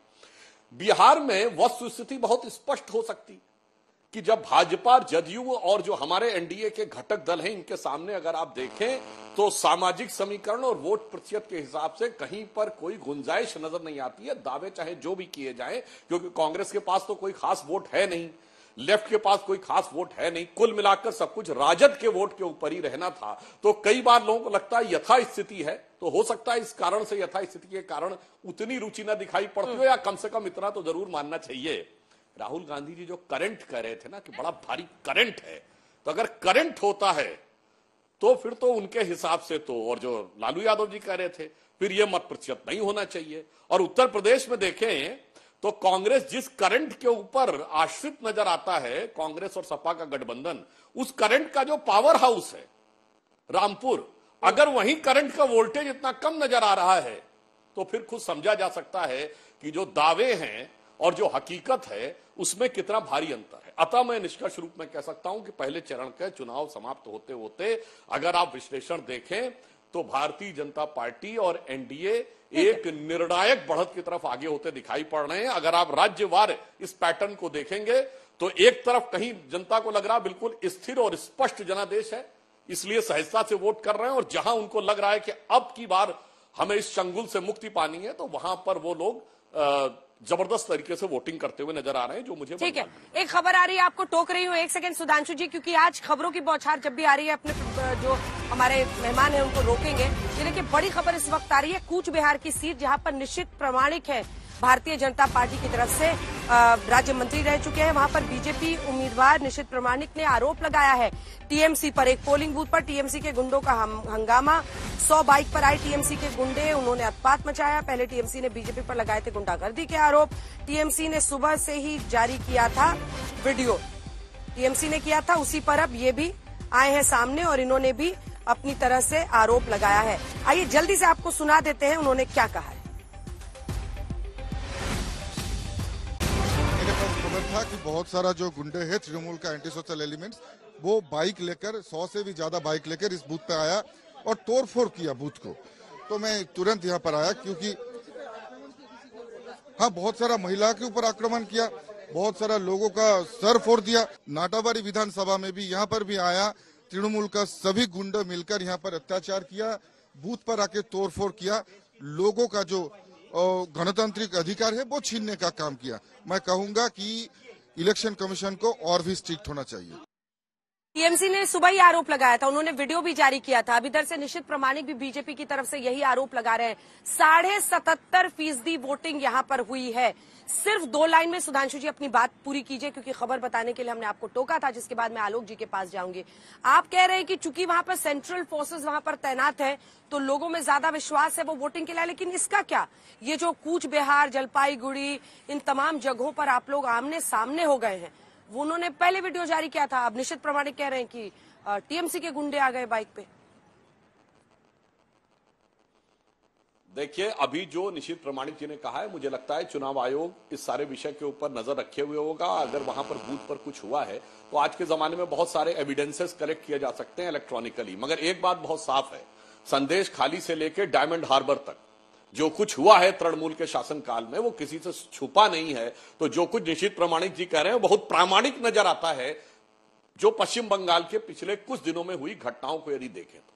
बिहार में वस्तुस्थिति बहुत स्पष्ट हो सकती कि जब भाजपा, जदयू और जो हमारे एनडीए के घटक दल हैं, इनके सामने अगर आप देखें तो सामाजिक समीकरण और वोट प्रतिशत के हिसाब से कहीं पर कोई गुंजाइश नजर नहीं आती है। दावे चाहे जो भी किए जाएं, क्योंकि कांग्रेस के पास तो कोई खास वोट है नहीं, लेफ्ट के पास कोई खास वोट है नहीं, कुल मिलाकर सब कुछ राजद के वोट के ऊपर ही रहना था। तो कई बार लोगों को लगता है यथास्थिति है, तो हो सकता है इस कारण से, यथास्थिति के कारण उतनी रुचि न दिखाई पड़ती हो, या कम से कम इतना तो जरूर मानना चाहिए। राहुल गांधी जी जो करंट कह रहे थे ना कि बड़ा भारी करंट है, तो अगर करंट होता है तो फिर तो उनके हिसाब से तो, और जो लालू यादव जी कह रहे थे, फिर यह मत प्रतिशत नहीं होना चाहिए। और उत्तर प्रदेश में देखें तो कांग्रेस जिस करंट के ऊपर आश्रित नजर आता है, कांग्रेस और सपा का गठबंधन, उस करंट का जो पावर हाउस है रामपुर, अगर वहीं करंट का वोल्टेज इतना कम नजर आ रहा है तो फिर खुद समझा जा सकता है कि जो दावे हैं और जो हकीकत है उसमें कितना भारी अंतर है। अतः मैं निष्कर्ष रूप में कह सकता हूं कि पहले चरण के चुनाव समाप्त होते होते अगर आप विश्लेषण देखें तो भारतीय जनता पार्टी और एनडीए एक निर्णायक बढ़त की तरफ आगे होते दिखाई पड़ रहे हैं। अगर आप राज्यवार इस पैटर्न को देखेंगे तो एक तरफ कहीं जनता को लग रहा है बिल्कुल स्थिर और स्पष्ट जनादेश है, इसलिए सहजता से वोट कर रहे हैं, और जहां उनको लग रहा है कि अब की बार हमें इस चंगुल से मुक्ति पानी है, तो वहां पर वो लोग जबरदस्त तरीके से वोटिंग करते हुए नजर आ रहे हैं, जो मुझे ठीक है। एक खबर आ रही है, आपको टोक रही हूँ एक सेकंड सुधांशु जी, क्योंकि आज खबरों की बौछार जब भी आ रही है अपने जो हमारे मेहमान हैं उनको रोकेंगे। ये देखिए बड़ी खबर इस वक्त आ रही है कूच बिहार की सीट, जहां पर निश्चित प्रमाणिक है भारतीय जनता पार्टी की तरफ से राज्य मंत्री रह चुके हैं, वहां पर बीजेपी उम्मीदवार निश्चित प्रमाणिक ने आरोप लगाया है टीएमसी पर। एक पोलिंग बूथ पर टीएमसी के गुंडों का हंगामा, सौ बाइक पर आए टीएमसी के गुंडे, उन्होंने उत्पात मचाया। पहले टीएमसी ने बीजेपी पर लगाए थे गुंडागर्दी के आरोप। टीएमसी ने सुबह से ही जारी किया था वीडियो, टीएमसी ने किया था, उसी पर अब ये भी आए हैं सामने और इन्होंने भी अपनी तरह से आरोप लगाया है। आइए जल्दी से आपको सुना देते हैं उन्होंने क्या कहा है। मेरे पास खबर था कि बहुत सारा जो गुंडे है तृणमूल का एंटी सोशल एलिमेंट्स, वो बाइक लेकर सौ से भी ज्यादा बाइक लेकर इस बूथ पे आया और तोड़फोड़ किया बूथ को। तो मैं तुरंत यहाँ पर आया, क्योंकि हाँ बहुत सारा महिला के ऊपर आक्रमण किया, बहुत सारा लोगों का सर फोड़ दिया। नाटाबाड़ी विधानसभा में भी यहाँ पर भी आया, तृणमूल का सभी गुंडे मिलकर यहाँ पर अत्याचार किया, बूथ पर आके तोड़फोड़ किया, लोगों का जो गणतांत्रिक अधिकार है वो छीनने का काम किया। मैं कहूंगा कि इलेक्शन कमीशन को और भी स्ट्रिक्ट होना चाहिए। टीएमसी ने सुबह ही आरोप लगाया था, उन्होंने वीडियो भी जारी किया था। अब इधर से निश्चित प्रमाणिक भी बीजेपी की तरफ से यही आरोप लगा रहे हैं। साढ़े सतहत्तर फीसदी वोटिंग यहाँ पर हुई है। सिर्फ दो लाइन में सुधांशु जी अपनी बात पूरी कीजिए, क्योंकि खबर बताने के लिए हमने आपको टोका था, जिसके बाद मैं आलोक जी के पास जाऊंगी। आप कह रहे हैं कि चूंकि वहां पर सेंट्रल फोर्सेस वहां पर तैनात है तो लोगों में ज्यादा विश्वास है वो वोटिंग के लिए, लेकिन इसका क्या? ये जो कूच बिहार, जलपाईगुड़ी, इन तमाम जगहों पर आप लोग आमने सामने हो गए हैं, वो उन्होंने पहले वीडियो जारी किया था। अब निश्चित प्रमाणिक कह रहे हैं कि टीएमसी के गुंडे आ गए बाइक पे। देखिए, अभी जो निश्चित प्रमाणिक जी ने कहा है, मुझे लगता है चुनाव आयोग इस सारे विषय के ऊपर नजर रखे हुए होगा। अगर वहां पर बूथ पर कुछ हुआ है तो आज के जमाने में बहुत सारे एविडेंसेस कलेक्ट किए जा सकते हैं इलेक्ट्रॉनिकली, मगर एक बात बहुत साफ है, संदेश खाली से लेकर डायमंड हार्बर तक जो कुछ हुआ है तृणमूल के शासनकाल में वो किसी से छुपा नहीं है। तो जो कुछ निश्चित प्रमाणिक जी कह रहे हैं बहुत प्रामाणिक नजर आता है, जो पश्चिम बंगाल के पिछले कुछ दिनों में हुई घटनाओं को यदि देखें तो।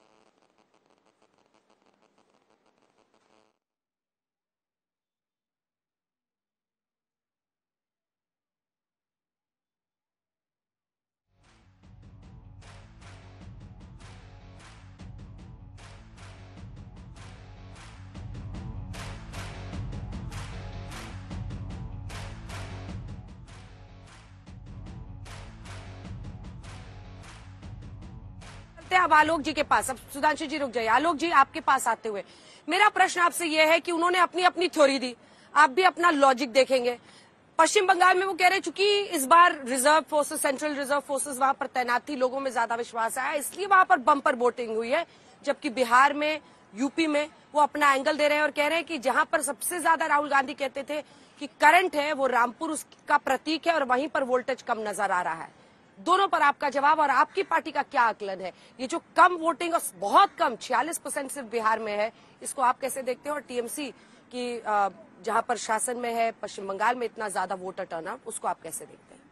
अब आलोक जी के पास, अब सुधांशु जी रुक जाइए, आलोक जी आपके पास आते हुए मेरा प्रश्न आपसे यह है कि उन्होंने अपनी अपनी थ्योरी दी, आप भी अपना लॉजिक देखेंगे। पश्चिम बंगाल में वो कह रहे चूंकि इस बार reserve forces, central reserve forces वहां पर तैनात थी, लोगों में ज्यादा विश्वास आया, इसलिए वहां पर बम्पर वोटिंग हुई है। जबकि बिहार में, यूपी में वो अपना एंगल दे रहे हैं और कह रहे हैं कि जहां पर सबसे ज्यादा राहुल गांधी कहते थे कि करंट है वो रामपुर उसका प्रतीक है और वहीं पर वोल्टेज कम नजर आ रहा है। दोनों पर आपका जवाब और आपकी पार्टी का क्या आकलन है? ये जो कम वोटिंग और बहुत कम छियालीस परसेंट सिर्फ बिहार में है, इसको आप कैसे देखते हैं? और टीएमसी की जहां पर शासन में है, पश्चिम बंगाल में इतना ज्यादा वोटर टर्नआउट, उसको आप कैसे देखते हैं?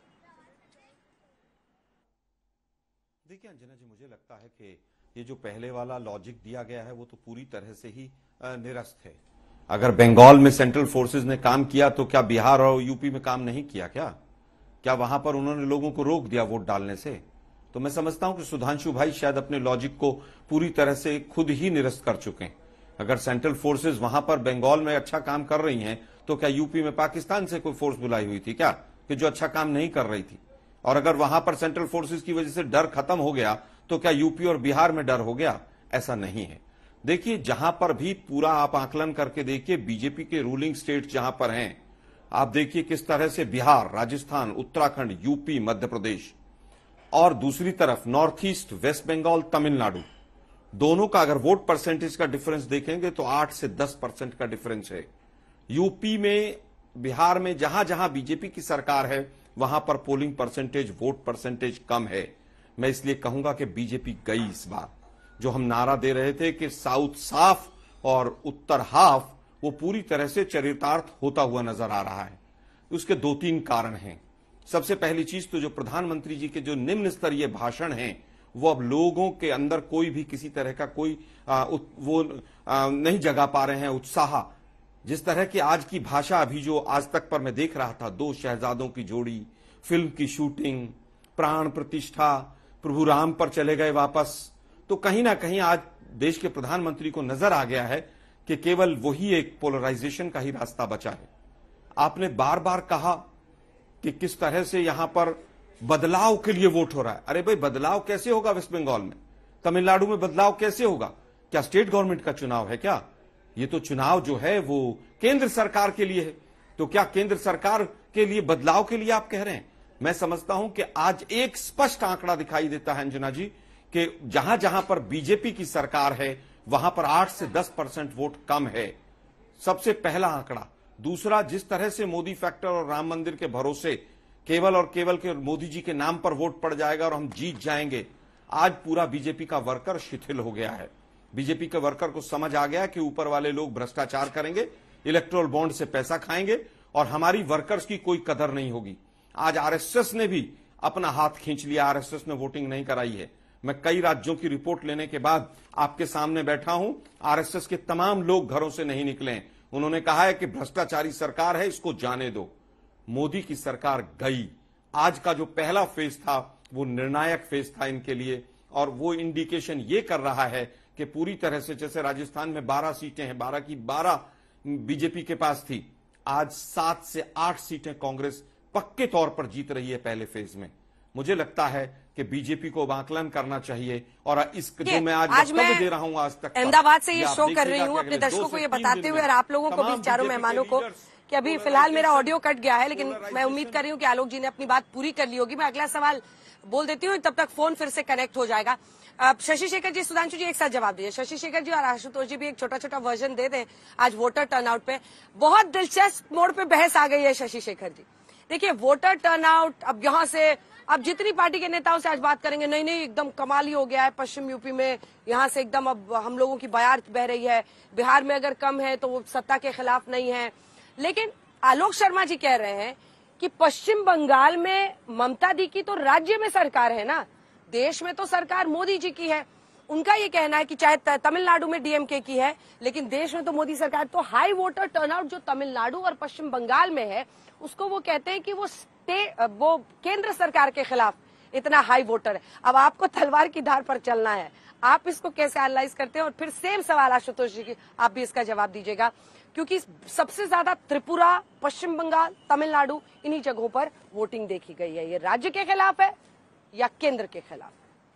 देखिए अंजना जी, मुझे लगता है कि ये जो पहले वाला लॉजिक दिया गया है वो तो पूरी तरह से ही निरस्त है। अगर बंगाल में सेंट्रल फोर्सेज ने काम किया तो क्या बिहार और यूपी में काम नहीं किया? क्या क्या वहां पर उन्होंने लोगों को रोक दिया वोट डालने से? तो मैं समझता हूं कि सुधांशु भाई शायद अपने लॉजिक को पूरी तरह से खुद ही निरस्त कर चुके हैं। अगर सेंट्रल फोर्सेज वहां पर बंगाल में अच्छा काम कर रही हैं तो क्या यूपी में पाकिस्तान से कोई फोर्स बुलाई हुई थी क्या कि जो अच्छा काम नहीं कर रही थी? और अगर वहां पर सेंट्रल फोर्सेज की वजह से डर खत्म हो गया तो क्या यूपी और बिहार में डर हो गया? ऐसा नहीं है। देखिए, जहां पर भी पूरा आप आकलन करके देखिए, बीजेपी के रूलिंग स्टेट जहां पर हैं, आप देखिए किस तरह से बिहार, राजस्थान, उत्तराखंड, यूपी, मध्य प्रदेश और दूसरी तरफ north east, West Bengal, Tamil Nadu, दोनों का अगर वोट परसेंटेज का डिफरेंस देखेंगे तो आठ से दस परसेंट का डिफरेंस है। यूपी में, बिहार में जहां जहां बीजेपी की सरकार है वहां पर पोलिंग परसेंटेज, वोट परसेंटेज कम है। मैं इसलिए कहूंगा कि बीजेपी गई इस बार। जो हम नारा दे रहे थे कि साउथ साफ और उत्तर हाफ, वो पूरी तरह से चरितार्थ होता हुआ नजर आ रहा है। उसके दो तीन कारण हैं। सबसे पहली चीज तो जो प्रधानमंत्री जी के जो निम्न स्तरीय भाषण हैं, वो अब लोगों के अंदर कोई भी किसी तरह का कोई आ, उत, वो आ, नहीं जगा पा रहे हैं उत्साह। जिस तरह की आज की भाषा अभी जो आज तक पर मैं देख रहा था, दो शहजादों की जोड़ी, फिल्म की शूटिंग, प्राण प्रतिष्ठा, प्रभु राम पर चले गए वापस, तो कहीं ना कहीं आज देश के प्रधानमंत्री को नजर आ गया है कि केवल वही एक पोलराइजेशन का ही रास्ता बचा है। आपने बार बार कहा कि किस तरह से यहां पर बदलाव के लिए वोट हो रहा है। अरे भाई, बदलाव कैसे होगा वेस्ट बंगाल में? तमिलनाडु में बदलाव कैसे होगा? क्या स्टेट गवर्नमेंट का चुनाव है क्या? ये तो चुनाव जो है वो केंद्र सरकार के लिए है। तो क्या केंद्र सरकार के लिए बदलाव के लिए आप कह रहे हैं? मैं समझता हूं कि आज एक स्पष्ट आंकड़ा दिखाई देता है अंजना जी कि जहां जहां पर बीजेपी की सरकार है वहां पर आठ से दस परसेंट वोट कम है। सबसे पहला आंकड़ा। दूसरा, जिस तरह से मोदी फैक्टर और राम मंदिर के भरोसे केवल और केवल के मोदी जी के नाम पर वोट पड़ जाएगा और हम जीत जाएंगे, आज पूरा बीजेपी का वर्कर शिथिल हो गया है। बीजेपी के वर्कर को समझ आ गया कि ऊपर वाले लोग भ्रष्टाचार करेंगे, इलेक्ट्रोल बॉन्ड से पैसा खाएंगे और हमारी वर्कर्स की कोई कदर नहीं होगी। आज आरएसएस ने भी अपना हाथ खींच लिया, आरएसएस ने वोटिंग नहीं कराई है। मैं कई राज्यों की रिपोर्ट लेने के बाद आपके सामने बैठा हूं। आरएसएस के तमाम लोग घरों से नहीं निकले। उन्होंने कहा है कि भ्रष्टाचारी सरकार है, इसको जाने दो। मोदी की सरकार गई। आज का जो पहला फेज था वो निर्णायक फेज था इनके लिए, और वो इंडिकेशन ये कर रहा है कि पूरी तरह से, जैसे राजस्थान में बारह सीटें हैं, बारह की बारह बीजेपी के पास थी, आज सात से आठ सीटें कांग्रेस पक्के तौर पर जीत रही है पहले फेज में। मुझे लगता है कि बीजेपी को आकलन करना चाहिए। और इस जो मैं आज आज मैं दे रहा हूं आज तक अहमदाबाद से ये शो कर रही हूं अपने दर्शकों को ये बताते हुए और आप लोगों को भी, चारों मेहमानों को, कि अभी फिलहाल मेरा ऑडियो कट गया है, लेकिन मैं उम्मीद कर रही हूं कि आलोक जी ने अपनी बात पूरी कर ली होगी। मैं अगला सवाल बोल देती हूँ, तब तक फोन फिर से कनेक्ट हो जाएगा। अब शशि शेखर जी, सुधांशु जी एक साथ जवाब दीजिए। शशि शेखर जी और आशुतोष जी भी एक छोटा छोटा वर्जन दे दें आज वोटर टर्नआउट पे। बहुत दिलचस्प मोड़ पे बहस आ गई है शशि शेखर जी। देखिए, वोटर टर्नआउट, अब यहाँ से अब जितनी पार्टी के नेताओं से आज बात करेंगे, नहीं नहीं एकदम कमाल ही हो गया है पश्चिम यूपी में, यहाँ से एकदम अब हम लोगों की बयार बह रही है। बिहार में अगर कम है तो वो सत्ता के खिलाफ नहीं है। लेकिन आलोक शर्मा जी कह रहे हैं कि पश्चिम बंगाल में ममता दी की तो राज्य में सरकार है ना, देश में तो सरकार मोदी जी की है। उनका ये कहना है कि चाहे तमिलनाडु में डीएमके की है, लेकिन देश में तो मोदी सरकार। तो हाई वोटर टर्नआउट जो तमिलनाडु और पश्चिम बंगाल में है, उसको वो कहते हैं कि वो वो केंद्र सरकार के खिलाफ इतना हाई वोटर है। अब आपको तलवार की धार पर चलना है, आप इसको कैसे एनालाइज करते हैं? और फिर सेम सवाल आशुतोष जी की, आप भी इसका जवाब दीजिएगा, क्योंकि सबसे ज्यादा त्रिपुरा, पश्चिम बंगाल, तमिलनाडु, इन्हीं जगहों पर वोटिंग देखी गई है। ये राज्य के खिलाफ है या केंद्र के खिलाफ?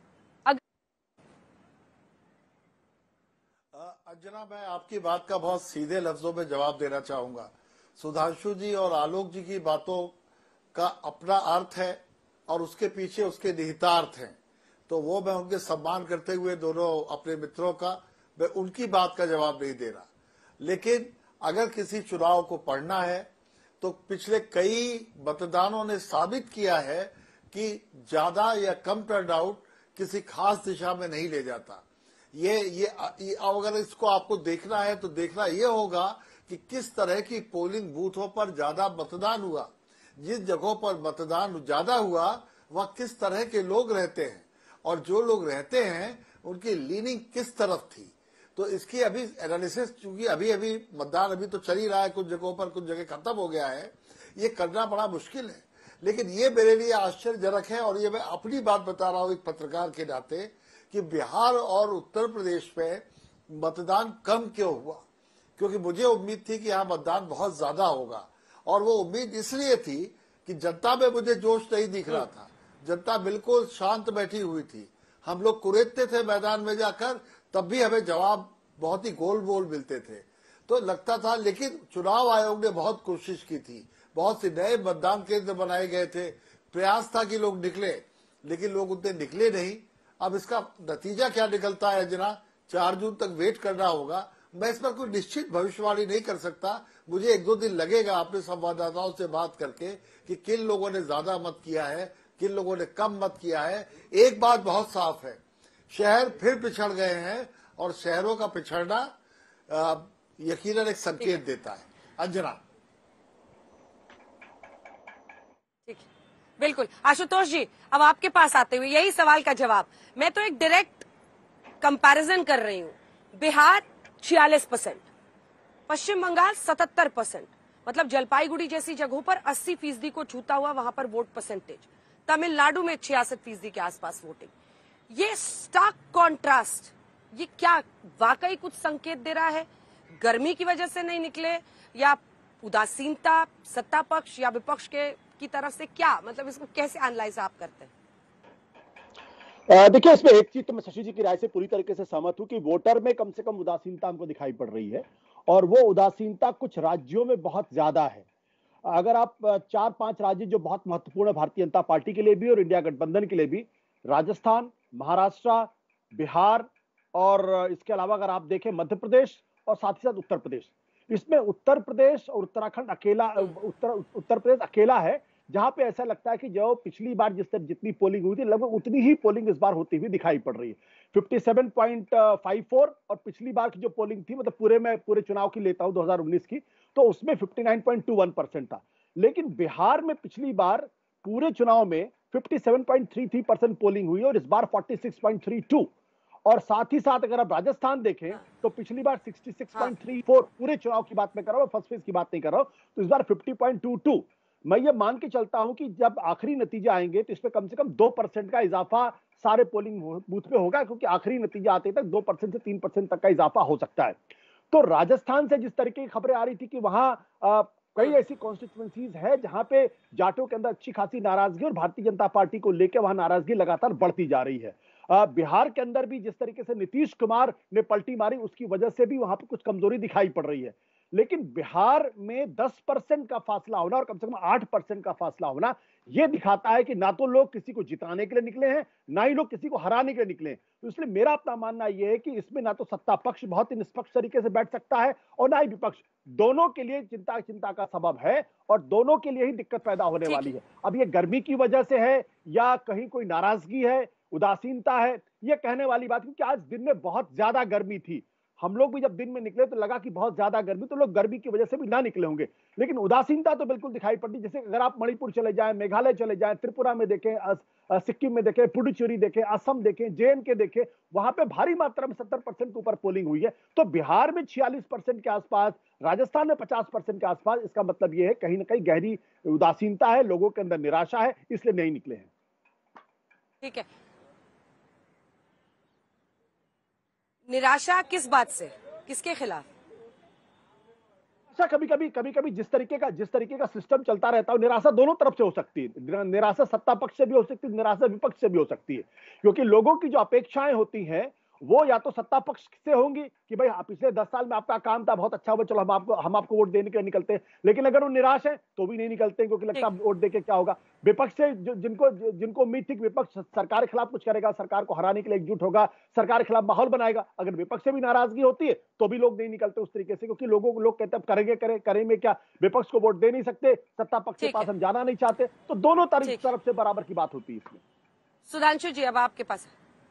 अंजना, मैं आपकी बात का बहुत सीधे लफ्जों में जवाब देना चाहूंगा। सुधांशु जी और आलोक जी की बातों का अपना अर्थ है और उसके पीछे उसके निहितार्थ हैं, तो वो मैं उनके सम्मान करते हुए दोनों अपने मित्रों का, मैं उनकी बात का जवाब नहीं दे रहा। लेकिन अगर किसी चुनाव को पढ़ना है तो पिछले कई मतदानों ने साबित किया है कि ज्यादा या कम टर्नआउट किसी खास दिशा में नहीं ले जाता। ये ये, ये अगर इसको आपको देखना है तो देखना ये होगा कि किस तरह की पोलिंग बूथों पर ज्यादा मतदान हुआ। जिस जगहों पर मतदान ज्यादा हुआ वह किस तरह के लोग रहते हैं और जो लोग रहते हैं उनकी लीनिंग किस तरफ थी। तो इसकी अभी एनालिसिस, चूंकि अभी अभी मतदान अभी तो चल ही रहा है, कुछ जगहों पर कुछ जगह खत्म हो गया है, ये करना बड़ा मुश्किल है। लेकिन ये मेरे लिए आश्चर्यजनक है और ये मैं अपनी बात बता रहा हूं एक पत्रकार के नाते कि बिहार और उत्तर प्रदेश में मतदान कम क्यों हुआ, क्योंकि मुझे उम्मीद थी कि यहाँ मतदान बहुत ज्यादा होगा। और वो उम्मीद इसलिए थी कि जनता में मुझे जोश नहीं दिख रहा था, जनता बिल्कुल शांत बैठी हुई थी। हम लोग कुरेदते थे मैदान में जाकर, तब भी हमें जवाब बहुत ही गोल गोल मिलते थे, तो लगता था। लेकिन चुनाव आयोग ने बहुत कोशिश की थी, बहुत से नए मतदान केंद्र बनाए गए थे, प्रयास था कि लोग निकले, लेकिन लोग उतने निकले नहीं। अब इसका नतीजा क्या निकलता है जना, चार जून तक वेट करना होगा। मैं इस पर कोई निश्चित भविष्यवाणी नहीं कर सकता। मुझे एक दो दिन लगेगा अपने संवाददाताओं से बात करके कि किन लोगों ने ज्यादा मत किया है, किन लोगों ने कम मत किया है। एक बात बहुत साफ है शहर फिर पिछड़ गए हैं और शहरों का पिछड़ना यकीनन एक संकेत देता है। अंजना। ठीक है, बिल्कुल। आशुतोष जी, अब आपके पास आते हुए यही सवाल का जवाब, मैं तो एक डायरेक्ट कंपैरिजन कर रही हूं। बिहार छियालीस परसेंट, पश्चिम बंगाल सतहत्तर परसेंट, मतलब जलपाईगुड़ी जैसी जगहों पर अस्सी फीसदी को छूता हुआ वहां पर वोट परसेंटेज, तमिलनाडु में छियासठ फीसदी के आसपास वोटिंग। ये स्टार्क कॉन्ट्रास्ट, ये क्या वाकई कुछ संकेत दे रहा है? गर्मी की वजह से नहीं निकले, या उदासीनता सत्ता पक्ष या विपक्ष के की तरफ से, क्या मतलब इसको कैसे एनालाइज आप करते हैं? देखिए, इसमें एक चीज तो मैं शशि जी की राय से पूरी तरीके से सहमत हूं कि वोटर में कम से कम उदासीनता हमको दिखाई पड़ रही है, और वो उदासीनता कुछ राज्यों में बहुत ज्यादा है। अगर आप चार पांच राज्य जो बहुत महत्वपूर्ण है भारतीय जनता पार्टी के लिए भी और इंडिया गठबंधन के लिए भी, राजस्थान, महाराष्ट्र, बिहार, और इसके अलावा अगर आप देखें मध्य प्रदेश और साथ ही साथ उत्तर प्रदेश, इसमें उत्तर प्रदेश और उत्तराखंड अकेला, उत्तर उत्तर प्रदेश अकेला है जहां पे ऐसा लगता है कि जो पिछली बार जिस तरह जितनी पोलिंग हुई थी लगभग उतनी ही पोलिंग इस बार होती हुई दिखाई पड़ रही है। सत्तावन पॉइंट पाँच चार, और पिछली बार की जो पोलिंग थी, मतलब पूरे में पूरे चुनाव की लेता हूं दो हज़ार उन्नीस की, तो उसमें उनसठ पॉइंट दो एक परसेंट था। लेकिन बिहार में पिछली बार पूरे चुनाव में सत्तावन पॉइंट तीन तीन परसेंट पोलिंग हुई और इस बार छियालीस पॉइंट तीन दो, और साथ ही साथ अगर आप राजस्थान देखें तो पिछली बार छियासठ पॉइंट तीन चार, पूरे चुनाव की बात मैं कर रहा हूं, फर्स्ट फेज की बात नहीं कर रहा हूं, तो इस बार पचास पॉइंट दो दो। मैं ये मान के चलता हूं कि जब आखिरी नतीजा आएंगे तो इसमें कम से कम दो परसेंट का इजाफा सारे पोलिंग बूथ पे होगा, क्योंकि आखिरी नतीजा आते तक दो परसेंट से तीन परसेंट तक का इजाफा हो सकता है। तो राजस्थान से जिस तरीके की खबरें आ रही थी कि वहां आ, कई ऐसी कॉन्स्टिट्यूएंसीज है जहां पे जाटों के अंदर अच्छी खासी नाराजगी और भारतीय जनता पार्टी को लेकर वहां नाराजगी लगातार बढ़ती जा रही है। आ, बिहार के अंदर भी जिस तरीके से नीतीश कुमार ने पलटी मारी उसकी वजह से भी वहां पे कुछ कमजोरी दिखाई पड़ रही है। लेकिन बिहार में दस परसेंट का फासला होना और कम से कम आठ परसेंट का फासला होना, यह दिखाता है कि ना तो लोग किसी को जिताने के लिए निकले हैं, ना ही लोग किसी को हराने के लिए निकले हैं। तो इसलिए मेरा अपना मानना यह है कि इसमें ना तो सत्ता पक्ष बहुत ही निष्पक्ष तरीके से बैठ सकता है और ना ही विपक्ष, दोनों के लिए चिंता चिंता का सबब है और दोनों के लिए ही दिक्कत पैदा होने वाली है। अब ये गर्मी की वजह से है या कहीं कोई नाराजगी है, उदासीनता है, यह कहने वाली बात, क्योंकि आज दिन में बहुत ज्यादा गर्मी थी। हम लोग भी जब दिन में निकले तो लगा कि बहुत ज्यादा गर्मी, तो लोग गर्मी की वजह से भी ना निकले होंगे, लेकिन उदासीनता तो बिल्कुल दिखाई पड़ती। जैसे अगर आप मणिपुर चले जाएं, मेघालय चले जाएं, त्रिपुरा में देखें, सिक्किम में देखें, पुडुचेरी देखें, असम देखें, जे एंड के देखें, वहां पे भारी मात्रा में सत्तर परसेंट के ऊपर पोलिंग हुई है। तो बिहार में छियालीस परसेंट के आसपास, राजस्थान में पचास परसेंट के आसपास, इसका मतलब यह है कहीं ना कहीं गहरी उदासीनता है, लोगों के अंदर निराशा है, इसलिए नहीं निकले हैं। ठीक है, निराशा किस बात से, किसके खिलाफ? अच्छा, कभी कभी कभी कभी जिस तरीके का जिस तरीके का सिस्टम चलता रहता है, निराशा दोनों तरफ से हो सकती है। निराशा सत्ता पक्ष से भी हो सकती है, निराशा विपक्ष से भी हो सकती है, क्योंकि लोगों की जो अपेक्षाएं होती हैं वो या तो सत्ता पक्ष से होंगी कि भाई पिछले दस साल में आपका काम था, बहुत अच्छा हुआ, चलो हम आपको हम आपको वोट देने के लिए निकलते हैं। लेकिन अगर वो निराश है तो भी नहीं निकलते, क्योंकि लगता है वोट देके क्या होगा। विपक्ष से जिनको जिनको उम्मीद थी कि विपक्ष सरकार के खिलाफ कुछ करेगा, सरकार को हराने के लिए एकजुट होगा, सरकार के खिलाफ माहौल बनाएगा, अगर विपक्ष से भी नाराजगी होती है तो भी लोग नहीं निकलते उस तरीके से, क्योंकि लोगों को लोग कहते हैं करेंगे करें करें में क्या, विपक्ष को वोट दे नहीं सकते, सत्ता पक्ष के पास हम जाना नहीं चाहते। तो दोनों तरफ से बराबर की बात होती है इसमें। सुधांशु जी, अब आपके पास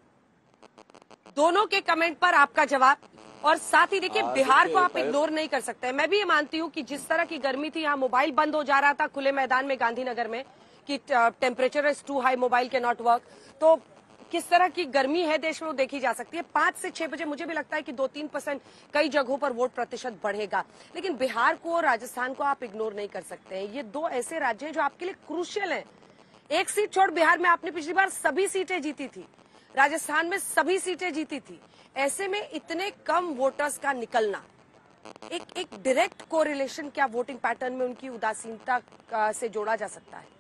दोनों के कमेंट पर आपका जवाब, और साथ ही देखिए बिहार को आप इग्नोर नहीं कर सकते। मैं भी ये मानती हूँ कि जिस तरह की गर्मी थी, यहाँ मोबाइल बंद हो जा रहा था खुले मैदान में गांधीनगर में कि temperature is too high, mobile के नॉट वर्क, तो किस तरह की गर्मी है देश में वो देखी जा सकती है। पांच से छह बजे मुझे भी लगता है कि दो तीन परसेंट कई जगहों पर वोट प्रतिशत बढ़ेगा, लेकिन बिहार को और राजस्थान को आप इग्नोर नहीं कर सकते हैं। ये दो ऐसे राज्य हैं जो आपके लिए क्रूशियल हैं। एक सीट छोड़ बिहार में आपने पिछली बार सभी सीटें जीती थी, राजस्थान में सभी सीटें जीती थी। ऐसे में इतने कम वोटर्स का निकलना, एक एक डायरेक्ट कोरिलेशन क्या वोटिंग पैटर्न में उनकी उदासीनता से जोड़ा जा सकता है?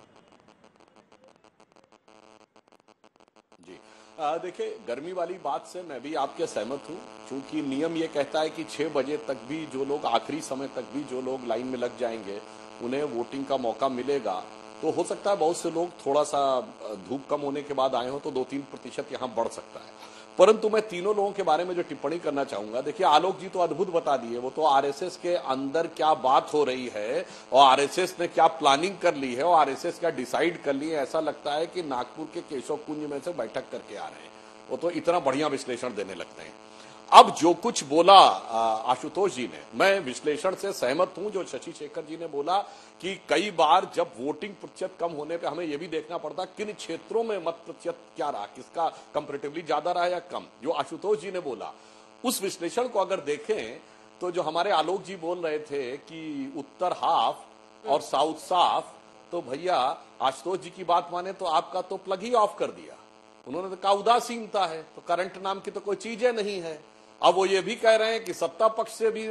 जी देखिए, गर्मी वाली बात से मैं भी आपके सहमत हूं, क्योंकि नियम ये कहता है कि छह बजे तक भी जो लोग, आखिरी समय तक भी जो लोग लाइन में लग जाएंगे उन्हें वोटिंग का मौका मिलेगा। तो हो सकता है बहुत से लोग थोड़ा सा धूप कम होने के बाद आए हो तो दो तीन प्रतिशत यहां बढ़ सकता है। परंतु मैं तीनों लोगों के बारे में जो टिप्पणी करना चाहूंगा, देखिए आलोक जी तो अद्भुत बता दिए, वो तो आरएसएस के अंदर क्या बात हो रही है और आरएसएस ने क्या प्लानिंग कर ली है और आरएसएस क्या डिसाइड कर ली है। ऐसा लगता है कि नागपुर के केशव कुंज में से बैठक करके आ रहे हैं। वो तो इतना बढ़िया विश्लेषण देने लगते हैं। अब जो कुछ बोला आशुतोष जी ने, मैं विश्लेषण से सहमत हूं। जो शशि शेखर जी ने बोला कि कई बार जब वोटिंग प्रतिशत कम होने पे हमें यह भी देखना पड़ता किन क्षेत्रों में मत प्रतिशत क्या रहा, किसका कंपैरेटिवली ज्यादा रहा या कम। जो आशुतोष जी ने बोला उस विश्लेषण को अगर देखें तो जो हमारे आलोक जी बोल रहे थे कि उत्तर हाफ और साउथ साफ, तो भैया आशुतोष जी की बात माने तो आपका तो प्लग ही ऑफ कर दिया। उन्होंने तो कहा उदासीनता है, तो करंट नाम की तो कोई चीजें नहीं है। अब वो ये भी कह रहे हैं कि सत्ता पक्ष से भी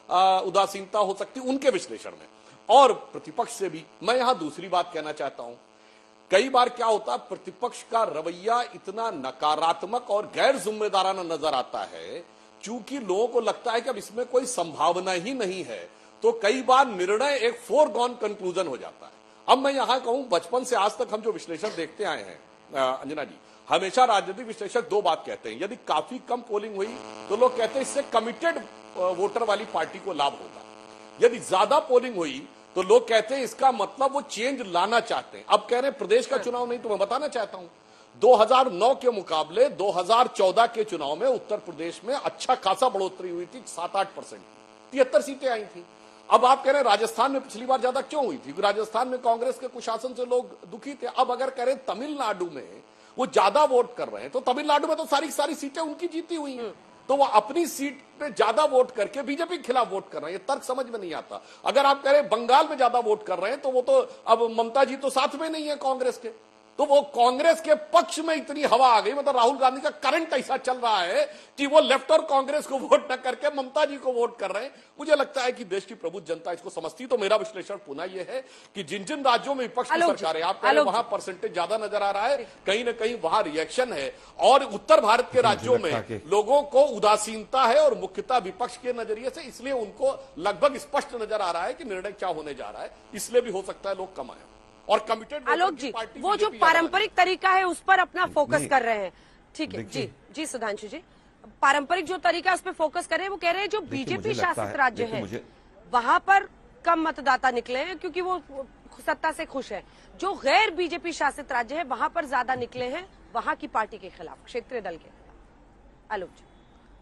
उदासीनता हो सकती उनके विश्लेषण में, और प्रतिपक्ष से भी। मैं यहां दूसरी बात कहना चाहता हूं, कई बार क्या होता है प्रतिपक्ष का रवैया इतना नकारात्मक और गैर जिम्मेदाराना नजर आता है, चूंकि लोगों को लगता है कि अब इसमें कोई संभावना ही नहीं है, तो कई बार निर्णय एक फोरगॉन कंक्लूजन हो जाता है। अब मैं यहां कहूं, बचपन से आज तक हम जो विश्लेषण देखते आए हैं अंजना जी, हमेशा राजनीतिक विश्लेषक दो बात कहते हैं, यदि काफी कम पोलिंग हुई तो लोग कहते हैं इससे कमिटेड वोटर वाली पार्टी को लाभ होगा, यदि ज्यादा पोलिंग हुई तो लोग कहते हैं इसका मतलब वो चेंज लाना चाहते हैं। अब कह रहे हैं प्रदेश का चुनाव नहीं, तो मैं बताना चाहता हूं दो हज़ार नौ के मुकाबले दो हज़ार चौदह के चुनाव में उत्तर प्रदेश में अच्छा खासा बढ़ोतरी हुई थी, सात आठ परसेंट, तिहत्तर सीटें आई थी। अब आप कह रहे हैं राजस्थान में पिछली बार ज्यादा क्यों हुई थी, क्योंकि राजस्थान में कांग्रेस के कुशासन से लोग दुखी थे। अब अगर कह रहे हैं तमिलनाडु में वो ज्यादा वोट कर रहे हैं, तो तमिलनाडु में तो सारी सारी सीटें उनकी जीती हुई हैं, तो वो अपनी सीट पे ज्यादा वोट करके बीजेपी के खिलाफ वोट कर रहे हैं। ये तर्क समझ में नहीं आता। अगर आप कह रहे हैं बंगाल में ज्यादा वोट कर रहे हैं, तो वो तो अब ममता जी तो साथ में नहीं है कांग्रेस के, तो वो कांग्रेस के पक्ष में इतनी हवा आ गई, मतलब राहुल गांधी का करंट ऐसा चल रहा है कि वो लेफ्ट और कांग्रेस को वोट न करके ममता जी को वोट कर रहे हैं। मुझे लगता है कि देश की प्रबुद्ध जनता इसको समझती। तो मेरा विश्लेषण पुनः ये है कि जिन जिन राज्यों में विपक्ष की सरकार है, आप कह रहे हैं वहां परसेंटेज ज्यादा नजर आ रहा है, कहीं ना कहीं वहां रिएक्शन है, और उत्तर भारत के राज्यों में लोगों को उदासीनता है और मुख्यतः विपक्ष के नजरिए से, इसलिए उनको लगभग स्पष्ट नजर आ रहा है कि निर्णय क्या होने जा रहा है। इसलिए भी हो सकता है लोग कम आए और कमिटेड। आलोक जी, वो जो पारंपरिक तरीका है उस पर अपना फोकस कर रहे हैं, ठीक है जी जी सुधांशु जी, पारंपरिक जो तरीका है उस पर फोकस कर रहे हैं। वो कह रहे हैं जो बीजेपी शासित राज्य है वहां पर कम मतदाता निकले हैं क्योंकि वो सत्ता से खुश है, जो गैर बीजेपी शासित राज्य है वहां पर ज्यादा निकले हैं वहां की पार्टी के खिलाफ, क्षेत्रीय दल के खिलाफ। आलोक जी,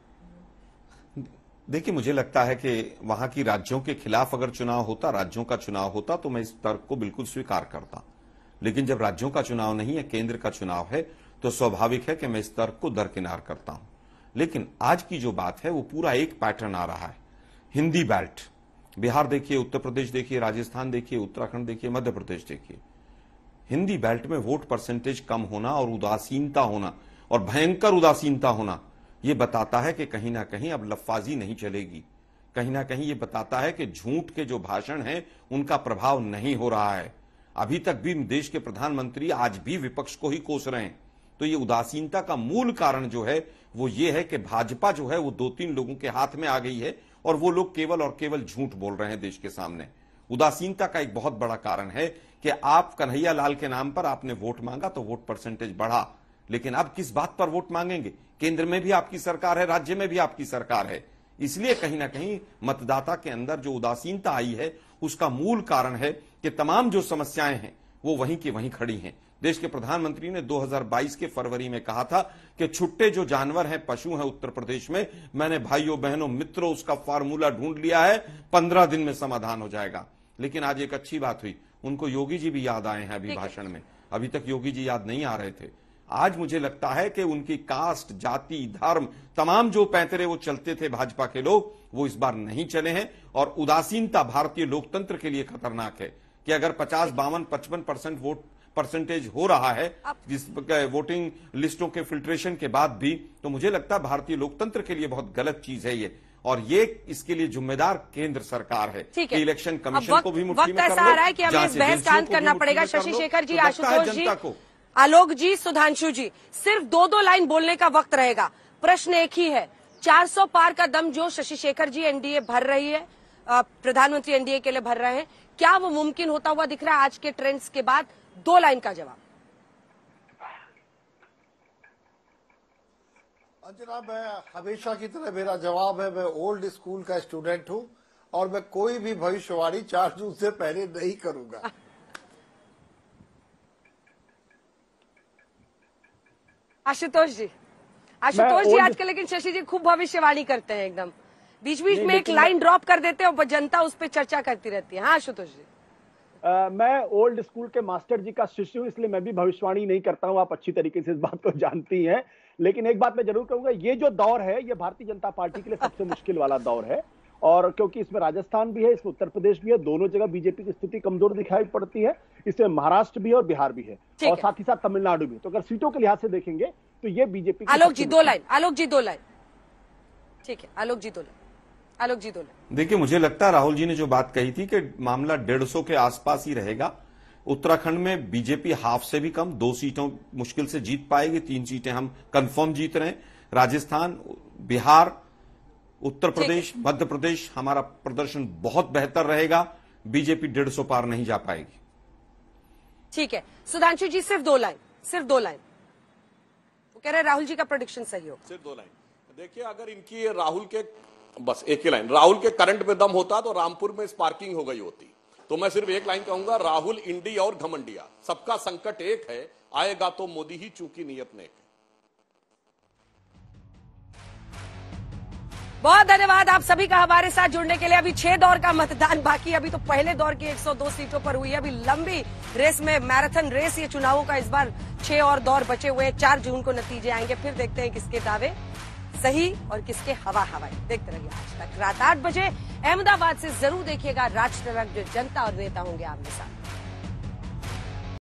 देखिए, मुझे लगता है कि वहां की राज्यों के खिलाफ अगर चुनाव होता, राज्यों का चुनाव होता, तो मैं इस तर्क को बिल्कुल स्वीकार करता। लेकिन जब राज्यों का चुनाव नहीं है, केंद्र का चुनाव है, तो स्वाभाविक है कि मैं इस तर्क को दरकिनार करता हूं। लेकिन आज की जो बात है वो पूरा एक पैटर्न आ रहा है। हिंदी बेल्ट, बिहार देखिए, उत्तर प्रदेश देखिए, राजस्थान देखिए, उत्तराखंड देखिए, मध्य प्रदेश देखिए, हिंदी बेल्ट में वोट परसेंटेज कम होना और उदासीनता होना, और भयंकर उदासीनता होना, ये बताता है कि कहीं ना कहीं अब लफाजी नहीं चलेगी। कहीं ना कहीं ये बताता है कि झूठ के जो भाषण हैं उनका प्रभाव नहीं हो रहा है। अभी तक भी देश के प्रधानमंत्री आज भी विपक्ष को ही कोस रहे हैं। तो ये उदासीनता का मूल कारण जो है वो ये है कि भाजपा जो है वो दो तीन लोगों के हाथ में आ गई है और वो लोग केवल और केवल झूठ बोल रहे हैं देश के सामने। उदासीनता का एक बहुत बड़ा कारण है कि आप कन्हैया लाल के नाम पर आपने वोट मांगा तो वोट परसेंटेज बढ़ा, लेकिन अब किस बात पर वोट मांगेंगे? केंद्र में भी आपकी सरकार है, राज्य में भी आपकी सरकार है। इसलिए कहीं ना कहीं मतदाता के अंदर जो उदासीनता आई है उसका मूल कारण है कि तमाम जो समस्याएं हैं वो वहीं की वहीं खड़ी हैं। देश के प्रधानमंत्री ने दो हज़ार बाईस के फरवरी में कहा था कि छुट्टे जो जानवर हैं, पशु हैं उत्तर प्रदेश में, मैंने भाइयों बहनों मित्रों उसका फार्मूला ढूंढ लिया है, पंद्रह दिन में समाधान हो जाएगा। लेकिन आज एक अच्छी बात हुई, उनको योगी जी भी याद आए हैं अभी भाषण में। अभी तक योगी जी याद नहीं आ रहे थे। आज मुझे लगता है कि उनकी कास्ट, जाति, धर्म, तमाम जो पैंतरे वो चलते थे भाजपा के लोग, वो इस बार नहीं चले हैं। और उदासीनता भारतीय लोकतंत्र के लिए खतरनाक है कि अगर पचास बावन पचपन परसेंट वोट परसेंटेज हो रहा है जिस वोटिंग लिस्टों के फिल्ट्रेशन के बाद भी, तो मुझे लगता है भारतीय लोकतंत्र के लिए बहुत गलत चीज है ये। और ये इसके लिए जिम्मेदार केंद्र सरकार है कि इलेक्शन कमीशन को भी मुट्ठी में कर लो, वक्त ऐसा आ रहा है कि हमें इस बहस का अंत करना पड़ेगा। शशि शेखर जी, आशुतोष जी, आलोक जी, सुधांशु जी, सिर्फ दो दो लाइन बोलने का वक्त रहेगा। प्रश्न एक ही है, चार सौ पार का दम जो शशि शेखर जी एनडीए भर रही है, प्रधानमंत्री एनडीए के लिए भर रहे हैं, क्या वो मुमकिन होता हुआ दिख रहा है आज के ट्रेंड्स के बाद? दो लाइन का जवाब। अंजना, मैं हमेशा की तरह मेरा जवाब है, मैं ओल्ड स्कूल का स्टूडेंट हूं और मैं कोई भी भविष्यवाणी चार जून से पहले नहीं करूंगा। आशुतोष जी, आशुतोष जी old- आजकल लेकिन शशि जी खूब भविष्यवाणी करते हैं एकदम, बीच बीच नहीं, में एक लेकिन लाइन ड्रॉप कर देते हैं और जनता उस पर चर्चा करती रहती है। हाँ आशुतोष जी। Uh, मैं ओल्ड स्कूल के मास्टर जी का शिष्य हूं, इसलिए मैं भी भविष्यवाणी नहीं करता हूं। आप अच्छी तरीके से इस बात को जानती हैं। लेकिन एक बात मैं जरूर कहूंगा, ये जो दौर है ये भारतीय जनता पार्टी के लिए सबसे मुश्किल वाला दौर है। और क्योंकि इसमें राजस्थान भी है, इसमें उत्तर प्रदेश भी है, दोनों जगह बीजेपी की स्थिति कमजोर दिखाई पड़ती है। इसमें महाराष्ट्र भी है और बिहार भी है, और साथ ही साथ तमिलनाडु भी। तो अगर सीटों के लिहाज से देखेंगे तो ये बीजेपी। आलोक जी दो लाइन, आलोक जी दो लाइन। ठीक है आलोक जी दो लाइन, आलोक जी दो लाइन। देखिए, मुझे लगता है राहुल जी ने जो बात कही थी कि मामला डेढ़ सौ के आसपास ही रहेगा। उत्तराखंड में बीजेपी हाफ से भी कम, दो सीटों मुश्किल से जीत पाएगी, तीन सीटें हम कंफर्म जीत रहे हैं। राजस्थान, बिहार, उत्तर प्रदेश, मध्य प्रदेश हमारा प्रदर्शन बहुत बेहतर रहेगा। बीजेपी डेढ़ सौ पार नहीं जा पाएगी। ठीक है सुधांशु जी, सिर्फ दो लाइन, सिर्फ दो लाइन। वो कह रहे राहुल जी का प्रेडिक्शन सही हो। सिर्फ दो लाइन। देखिए, अगर इनकी राहुल के बस एक ही लाइन, राहुल के करंट में दम होता तो रामपुर में स्पार्किंग हो गई होती। तो मैं सिर्फ एक लाइन कहूंगा, राहुल इंडी और घमंडिया, सबका संकट एक है, आएगा तो मोदी ही, चूंकि नियत नेक है। बहुत धन्यवाद आप सभी का हमारे साथ जुड़ने के लिए। अभी छह दौर का मतदान बाकी, अभी तो पहले दौर की एक सौ दो सीटों पर हुई है। अभी लंबी रेस में, मैराथन रेस ये चुनावों का, इस बार छह और दौर बचे हुए हैं। चार जून को नतीजे आएंगे, फिर देखते हैं किसके दावे सही और किसके हवा हवाई। देखते रहिए आज तक रात आठ बजे अहमदाबाद से जरूर देखिएगा राज तिलक, जो जनता और नेता होंगे आमने सामने।